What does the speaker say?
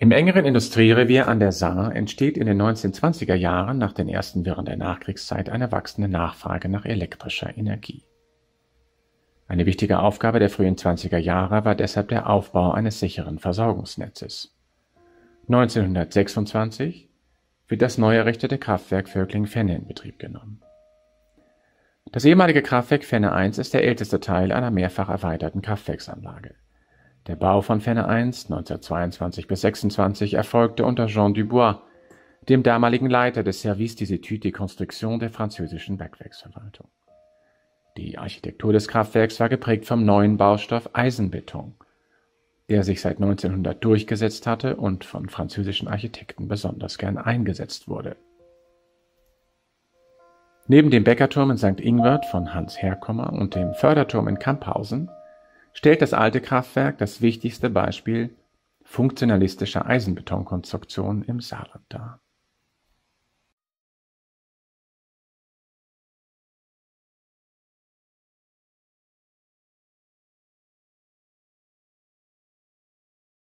Im engeren Industrierevier an der Saar entsteht in den 1920er Jahren nach den ersten Wirren der Nachkriegszeit eine wachsende Nachfrage nach elektrischer Energie. Eine wichtige Aufgabe der frühen 20er Jahre war deshalb der Aufbau eines sicheren Versorgungsnetzes. 1926 wird das neu errichtete Kraftwerk Völkling-Fenne in Betrieb genommen. Das ehemalige Kraftwerk Fenne 1 ist der älteste Teil einer mehrfach erweiterten Kraftwerksanlage. Der Bau von Fenne 1 1922 bis 1926 erfolgte unter Jean Dubois, dem damaligen Leiter des Service des Études de Construction der französischen Bergwerksverwaltung. Die Architektur des Kraftwerks war geprägt vom neuen Baustoff Eisenbeton, der sich seit 1900 durchgesetzt hatte und von französischen Architekten besonders gern eingesetzt wurde. Neben dem Bäckerturm in St. Ingwart von Hans Herkommer und dem Förderturm in Camphausen stellt das alte Kraftwerk das wichtigste Beispiel funktionalistischer Eisenbetonkonstruktion im Saarland dar.